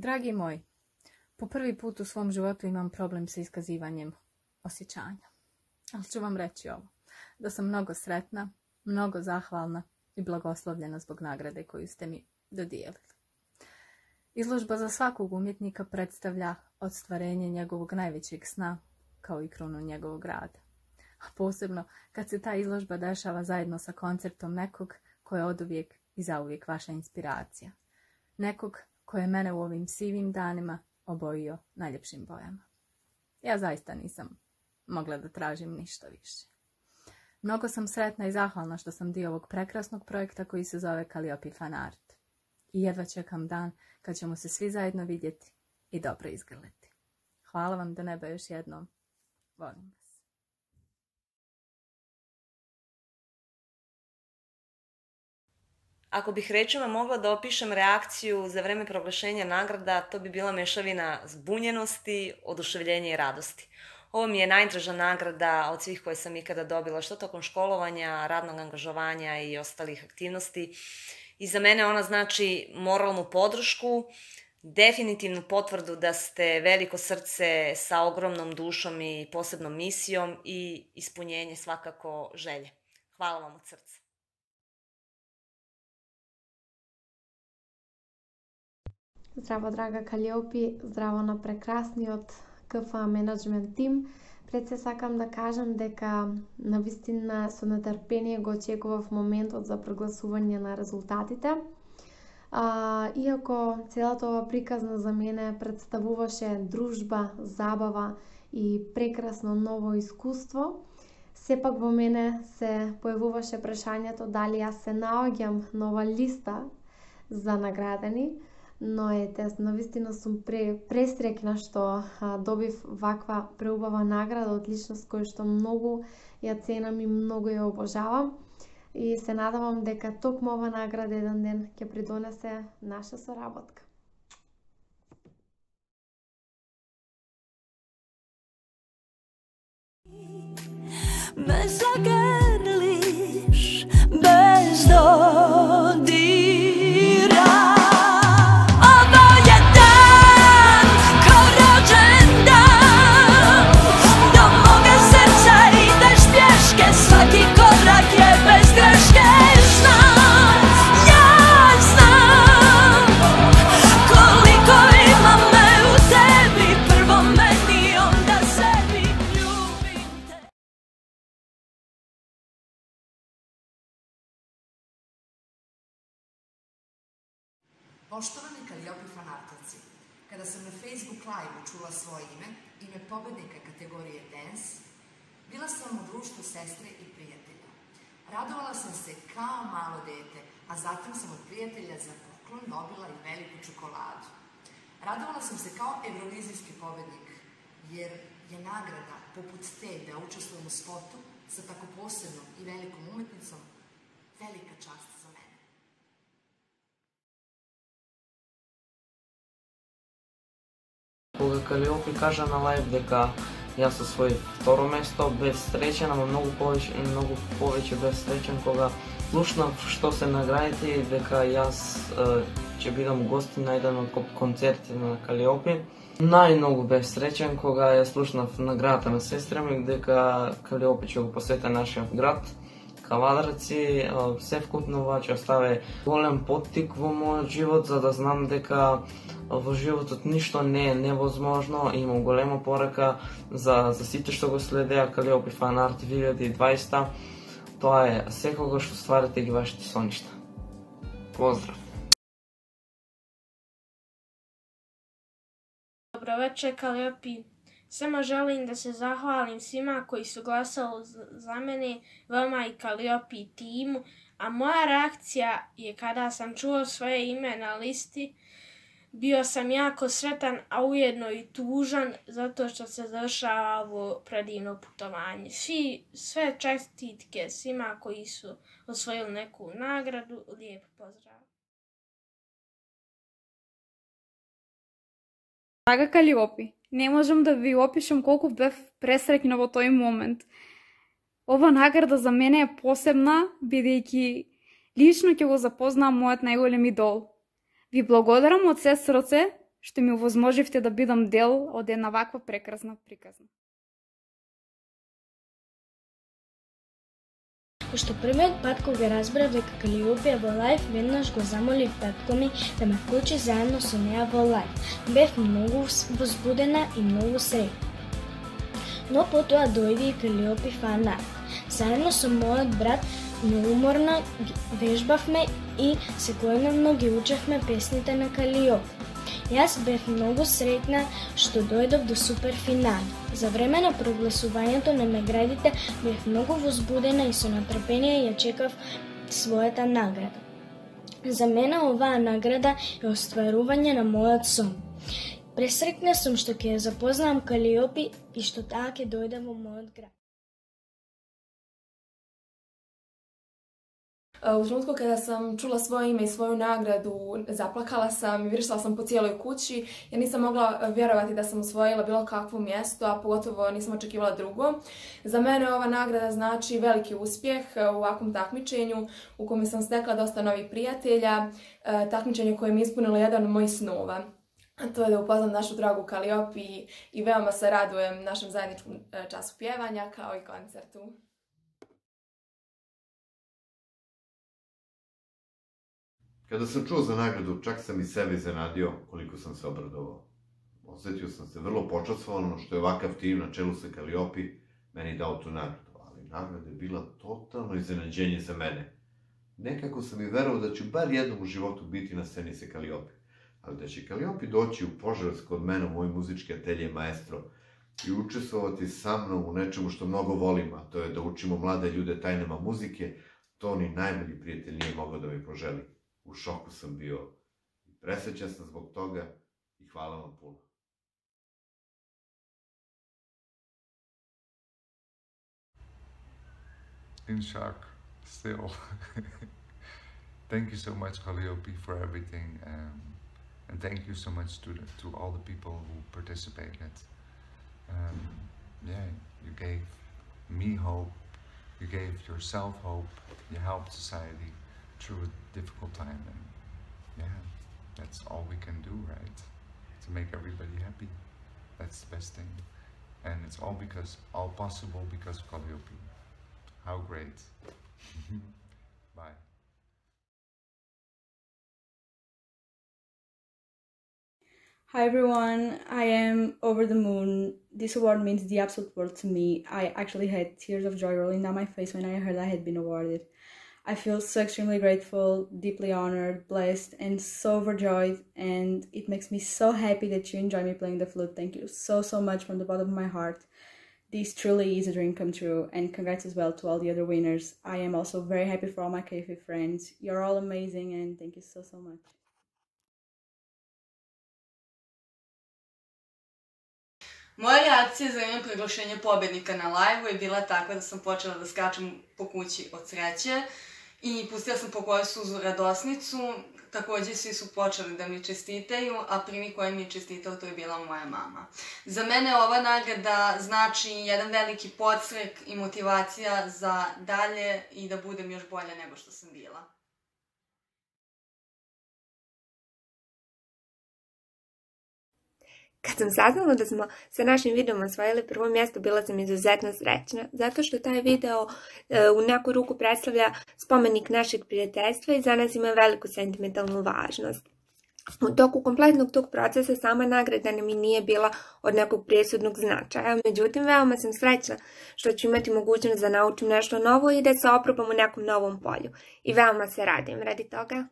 Dragi moji, po prvi put u svom životu imam problem sa iskazivanjem osjećanja. Ali ću vam reći ovo, da sam mnogo sretna, mnogo zahvalna i blagoslovljena zbog nagrade koju ste mi dodijelili. Izložba za svakog umjetnika predstavlja ostvarenje njegovog najvećeg sna, kao i krunu njegovog rada. A posebno kad se ta izložba dešava zajedno sa koncertom nekog ko je oduvijek i zauvijek vaša inspiracija. Nekog ko je mene u ovim sivim danima obojio najljepšim bojama. Ja zaista nisam mogla da tražim ništa više. Mnogo sam sretna i zahvalna što sam dio ovog prekrasnog projekta koji se zove Kaliopi Fan Art. I jedva čekam dan kad ćemo se svi zajedno vidjeti i dobro izgrliti. Hvala vam do neba još jednom. Volim vas. Ako bih rečima mogla da opišem reakciju za vreme proglašenja nagrada, to bi bila mešavina zbunjenosti, oduševljenja i radosti. Ovo mi je najdraža nagrada od svih koje sam ikada dobila, što tokom školovanja, radnog angažovanja i ostalih aktivnosti. I za mene ona znači moralnu podršku, definitivnu potvrdu da ste veliko srce sa ogromnom dušom i posebnom misijom i ispunjenje svakako želje. Hvala vam od srca. Здраво, драга Калиопи, здраво на прекрасниот КФА менеджмент тим. Пред се сакам да кажам дека навистина со нетрпение го очекував моментот за прогласување на резултатите. Иако целата ова приказна за мене представуваше дружба, забава и прекрасно ново искуство, сепак во мене се појавуваше прашањето дали јас се наоѓам на ова листа за наградени, но навистина сум пресреќна што добив ваква преубава награда од личност која што многу ја ценам и многу ја обожавам. И се надавам дека токму ова награда еден ден ќе придонесе наша соработка. Me zagrliš bez dodira. Ovo je dan ko rođendan, do moga srca ideš pješke, svaki korak je bez greške. Znam, ja znam koliko ima me u tebi, prvo meni onda sebi, ljubim te. Poštovani Kaliopi fanartovci, kada sam na Facebook Live-u čula svoje ime pobednika kategorije Dance, bila sam u društvu sestre i prijatelja. Radovala sam se kao malo dete, a zatim sam od prijatelja za poklon dobila i veliku čokoladu. Radovala sam se kao evrovizijski pobednik, jer je nagrada poput te da učestvujem u spotu sa tako posebnom i velikom umetnicom velika čast za mene. Кога Калиопи кажа на лайв дека јас освоив второ место, бев среќен, ама многу повеќе бев среќен кога слушнав што се наградите, дека јас ќе бидам гостин на еден од концертите на Калиопи. Најмногу бев среќен кога ја слушнав наградата на сестра ми, дека Калиопи ќе го посети нашиот град, Кавадарци, се вкупнува, ќе остави голем поттик во мојот живот, за да знам дека во животот ништо не е невозможно и имам голема порака за сите што го следеа Kaliopi Fan Art 2020. Тоа е секогаш остварите ги вашите соништа. Поздрав! Dobro večer, Kaliopi. Samo želim da se zahvalim svima koji su glasali za mene, vama i Kaliopi timu, a moja reakcija je kada sam čuo svoje ime na listi, bio sam jako sretan, a ujedno i tužan, zato što se završava ovo predivno putovanje. Sve čestitke svima koji su osvojili neku nagradu, lijep pozdrav. Драга Калиопи, не можам да ви опишам колку бев пресреќна во тој момент. Ова награда за мене е посебна, бидејќи лично ќе го запознам мојот најголем идол. Ви благодарам од се срце што ми овозможивте да бидам дел од една ваква прекрасна приказна. Уште првиот пат кога разбрав дека Калиопи е во лајв, веднаш го замолив татко ми да ме вклучи заедно со неа во лајв. Бев многу возбудена и многу среќна. Но потоа дојде и Kaliopi Fan Art. Заедно со мојот брат неуморно вежбавме и секојдневно ги учевме песните на Kaliopi. Јас бев многу среќна што дојдов до суперфинали. За време на прогласувањето на наградите бев многу возбудена и со натрпение ја чекав својата награда. За мене оваа награда е остварување на мојот сон. Пресреќна сум што ќе ја запознам Kaliopi и што таа ќе дојде во мојот град. U trenutku kada sam čula svoje ime i svoju nagradu, zaplakala sam i vrištala sam po cijeloj kući. Ja nisam mogla vjerovati da sam osvojila bilo kakvo mjesto, a pogotovo nisam očekivala drugo. Za mene ova nagrada znači veliki uspjeh u ovakvom takmičenju u kome sam stekla dosta novih prijatelja, takmičenje koje mi je ispunilo jedan od mojih snova. To je da upoznam našu dragu Kaliopi i veoma se radujem našem zajedničkom času pjevanja kao i koncertu. Kada sam čuo za nagradu, čak sam i sebe iznenadio koliko sam se obradovao. Osjetio sam se vrlo počastvovano što je ovakav tim na čelu sa Kaliopi meni dao tu nagradu, ali nagrada je bila totalno iznenađenje za mene. Nekako sam i verovao da ću bar jednom u životu biti na sceni sa Kaliopi, ali da će Kaliopi doći u Požarevac kod mene u moj muzički atelje Maestro i učestvovati sa mnom u nečemu što mnogo volim, a to je da učimo mlade ljude tajnama muzike, to ni najbolji prijatelj nije mogao da mi poželi. U šoku sam bio i presrećan sam zbog toga i hvala vam puno. In shock, still. Thank you so much, Kaliopi, for everything, and thank you so much to all the people who participated. Yeah, you gave me hope, you gave yourself hope, you helped society through a difficult time, and yeah, that's all we can do, right? To make everybody happy. That's the best thing. And it's all possible because of Kaliopi. How great. Bye. Hi everyone, I am over the moon. This award means the absolute world to me. I actually had tears of joy rolling down my face when I heard I had been awarded. I feel so extremely grateful, deeply honored, blessed, and so overjoyed, and it makes me so happy that you enjoy me playing the flute. Thank you so much from the bottom of my heart. This truly is a dream come true, and congrats as well to all the other winners. I am also very happy for all my Kaliopi friends. You're all amazing, and thank you so much. Moja reakcija za vreme proglašenja pobednika na live-u je bila takva da sam počela da skačem po kući od sreće i pustila sam po koju suzu radosnicu. Takođe svi su počeli da mi čestitaju, a prvi koji mi je čestitao to je bila moja mama. Za mene ova nagrada znači jedan veliki podstrek i motivacija za dalje i da budem još bolja nego što sam bila. Kad sam saznala da smo sa našim videom osvojili prvo mjesto, bila sam izuzetno srećna, zato što taj video u neku ruku predstavlja spomenik našeg prijateljstva i za nas ima veliku sentimentalnu važnost. U toku kompletnog tog procesa sama nagrada nam i nije bila od nekog presudnog značaja, međutim veoma sam srećna što ću imati mogućnost da naučim nešto novo i da se oprobam u nekom novom polju. I veoma se radim radi toga.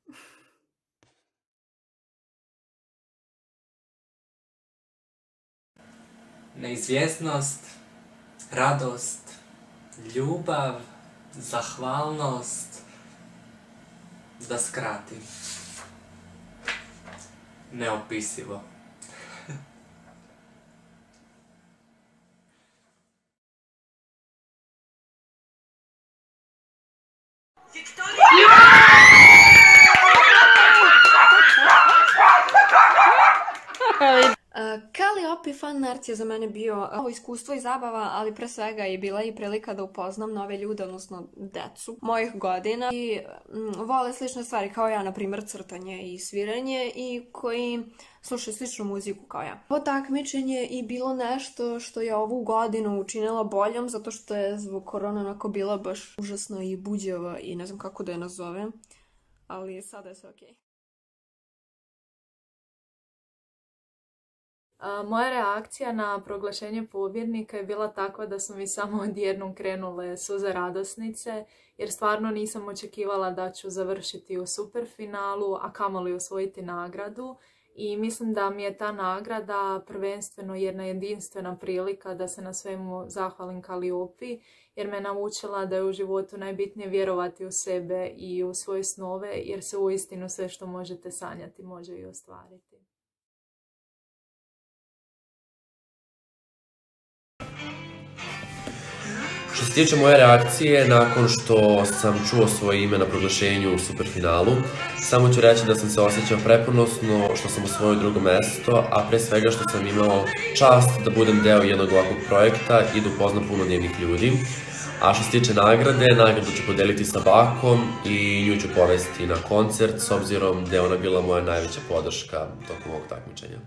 Neizvjesnost, radost, ljubav, zahvalnost, da skratim. Neopisivo. Kaliopi Fan Art je za mene bio ovo iskustvo i zabava, ali pre svega je bila i prilika da upoznam nove ljude, odnosno decu mojih godina i vole slične stvari kao ja, na primjer crtanje i sviranje i koji slušaju sličnu muziku kao ja. Ovo takmičenje i bilo nešto što je ovu godinu učinila boljom, zato što je zbog korona onako bila baš užasno i buđava i ne znam kako da je nazovem, ali sada je sve okej. Moja reakcija na proglašenje pobjednika je bila takva da su mi samo odjednom krenule suze radosnice, jer stvarno nisam očekivala da ću završiti u superfinalu, a kamoli osvojiti nagradu. I mislim da mi je ta nagrada prvenstveno jedna jedinstvena prilika da se na svemu zahvalim Kaliopi, jer me naučila da je u životu najbitnije vjerovati u sebe i u svoje snove, jer se uistinu sve što možete sanjati može i ostvariti. Što se tiče moje reakcije, nakon što sam čuo svoje ime na proglašenju u superfinalu, samo ću reći da sam se osjećao preponosno što sam osvojio drugo mesto, a pre svega što sam imao čast da budem deo jednog ovakvog projekta i da upoznam puno divnih ljudi. A što se tiče nagrade, nagradu ću podeliti sa bakom i nju ću povesti na koncert, s obzirom da je ona bila moja najveća podrška tokom ovog takmičenja.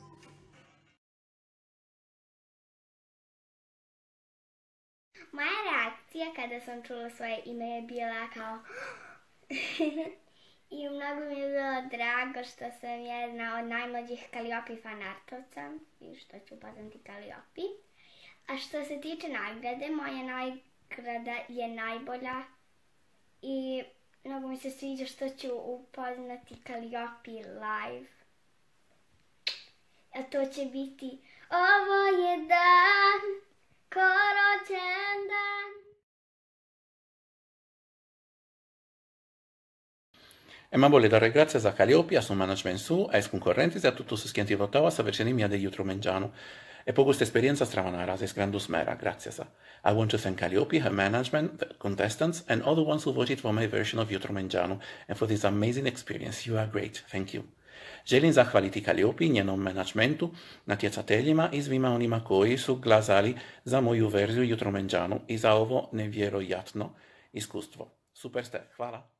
Moja reakcija kada sam čula svoje ime je bila kao i mnogo mi je bilo drago što sam jedna od najmlađih Kaliopi Fan Artovca i što ću upoznati Kaliopi. A što se tiče nagrade, moja nagrada je najbolja i mnogo mi se sviđa što ću upoznati Kaliopi live. A to će biti ovo je dan, ko rođendan. Voglio dare grazie a Kaliopi, a suo management su, ai concorrenti e a tutti i che hanno votato a verženimia di jutro mengiano. E po questa esperienza stravanara, es grandus mera, gracias. I want to thank Kaliopi, her management, the contestants, and all the ones who voted for my version of Jutro Mengianu, and for this amazing experience. You are great. Thank you. Želim zahvaliti Kaliopi, njenom managementu, natjecateljima i svima onima koji su glasali za moju verziju Jutro Mengianu i za ovo nevjerojatno iskustvo. Super ste, hvala.